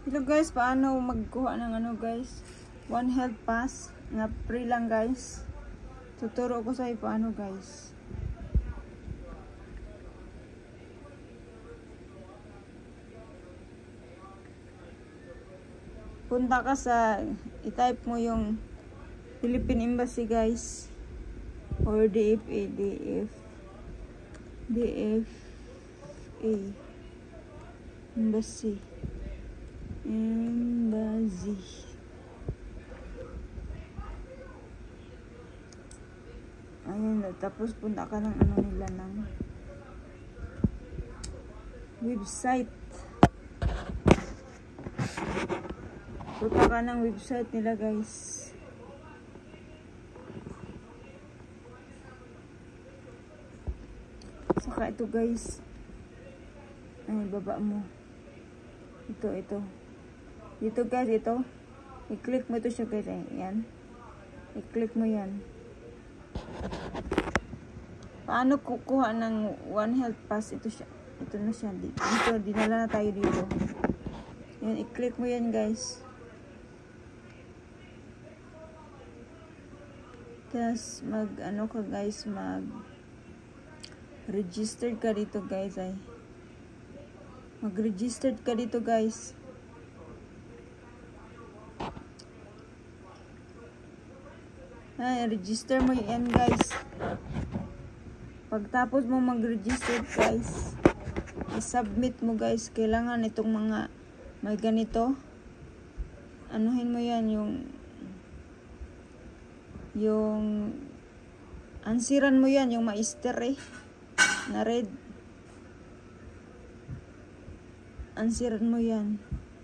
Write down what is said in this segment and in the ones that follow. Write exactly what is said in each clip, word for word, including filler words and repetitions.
Hello guys, paano magkuha ng ano guys? One health pass nga free lang guys. Tuturo ko sa iyo paano guys. Punta ka sa i-type mo yung Philippine Embassy guys or D F A D F D F A Embassy Embassy ayun, tapos punta ka ng ano nila ng website. Punta ka ng website nila guys. Saka ito guys, ay baba mo ito ito dito guys, ito i-click mo ito siya guys, ayan, i-click mo yan. Paano kukuha ng one health pass? Ito siya, ito na siya dito, dito dinala na tayo dito. Yan, i-click mo yan guys. Tapos mag ano ka guys, mag registered ka dito guys, ay mag registered ka dito guys. Ay, register mo yan guys. Pagtapos mo mag-register guys, i-submit mo guys. Kailangan itong mga may ganito, anuhin mo yan, yung yung ansiran mo yan, yung maister eh na red, ansiran mo yan.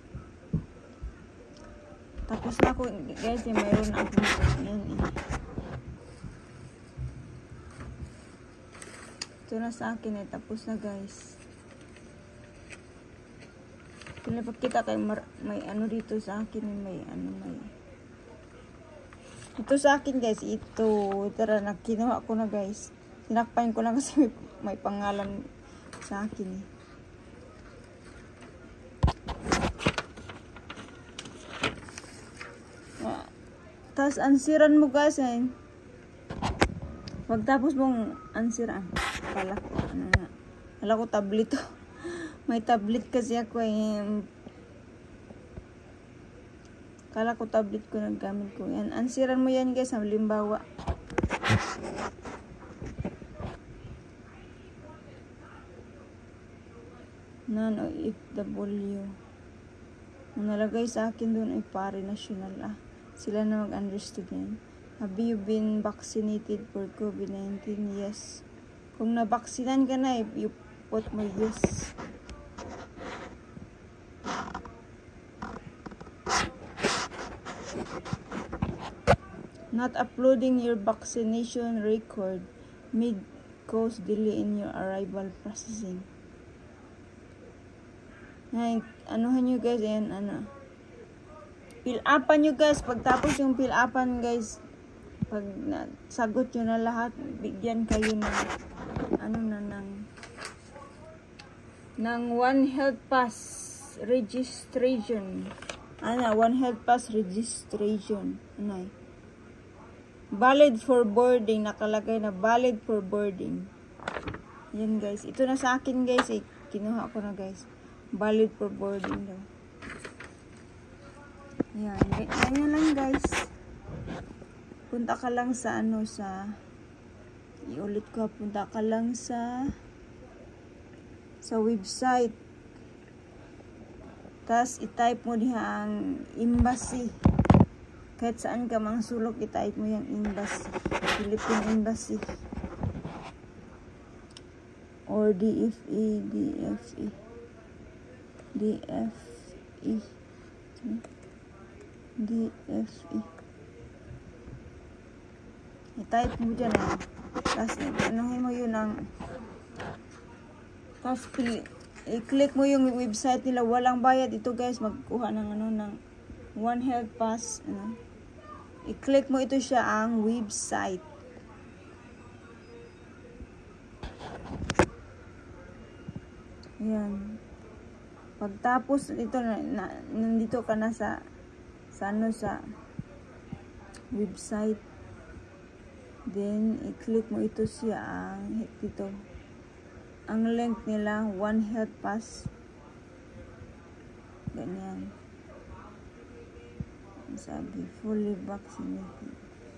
Tapos na ako guys, eh, mayroon na ako yan eh. Ito na sa akin eh, tapos na guys. Pinapakita kay may ano dito sa akin eh, may ano may ito sa akin guys, ito tara na kinuha ko na guys. Sinakpan ko na kasi may, may pangalan sa akin eh. Tapos ansiran mo guys eh. Pagtapos mong ansiran, pala ko ano na, pala ko tablet to. May tablet kasi ako eh. Kala ko tablet ko naggamit ko yan. Ansiran mo yan guys, halimbawa non o F W. Ang nalagay sa akin doon ay pare national ah. Sila na mag-understand yan. Have you been vaccinated for COVID nineteen? Yes. Kung nabaksinan ka na, you put mo yes. Not uploading your vaccination record may cause delay in your arrival processing. Ay, anuhan nyo guys, yan, ano. Fill upan nyo guys. Pagtapos yung fill upan guys, pag sagot nyo na lahat, bigyan kayo ng ano na ng ng one health pass registration. Ano, one health pass registration. Ano, valid for boarding, nakalagay na valid for boarding. Yan guys, ito na sa akin guys, eh, kinuha ko na guys, valid for boarding daw. Yan, ganyan lang guys. Punta ka lang sa ano, sa iulit ko, punta ka lang sa sa website. Tapos i-type mo diha ang embassy. Kahit saan ka mang sulok, i-type mo yung embassy, Philippine Embassy or D F E D F E D F E D F E. I-type mo dyan eh. Tapos anuhin mo yun ang tapos i-click mo yung website nila, walang bayad ito guys. Magkuha ng ano, ng one health pass, ano. I-click mo ito siya ang website. Ayan. Pagtapos ito na, na nandito ka na sa sa ano sa website, then i-click mo ito siya ang dito. Ang link nila One Health Pass. Ganyan. Sabi fully vaccinated.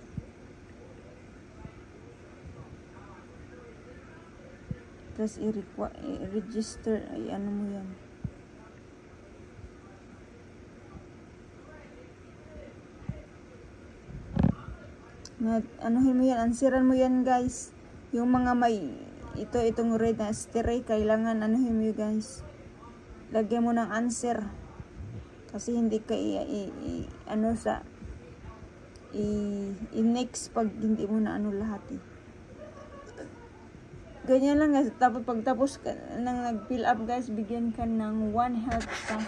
Tapos i-register, ay ano mo yan. Anuhin mo yan, ansiran mo yan guys. Yung mga may, ito, itong red na stiray, kailangan anuhin mo guys. Lagyan mo ng answer. Kasi hindi ka i, i, i ano sa, i, i next pag hindi mo na ano lahat eh. Ganyan lang guys. Tapos pagtapos ka nang nag-fill up guys, bigyan ka ng One Health Pass.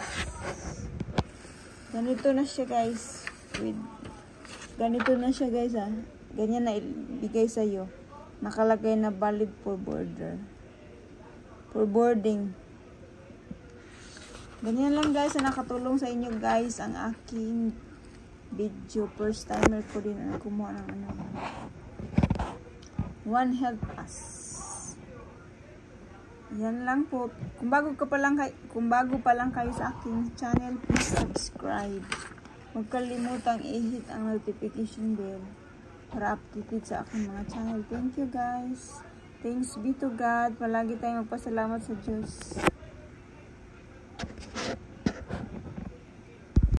Ganito na siya guys. With, ganito na siya guys ah. Ganyan na ibigay sa'yo. Nakalagay na valid for border. For boarding. Ganyan lang guys. Na nakatulong sa inyo guys ang aking video. First timer ko din na kumuha ng ano. One Health Pass. Yan lang po. Kung bago ka pa lang kay, kung bago pa lang kayo sa aking channel, please subscribe. Huwag kalimutang i-hit ang notification bell para updated sa aking mga channel. Thank you guys. Thanks be to God. Palagi tayong magpasalamat sa Diyos.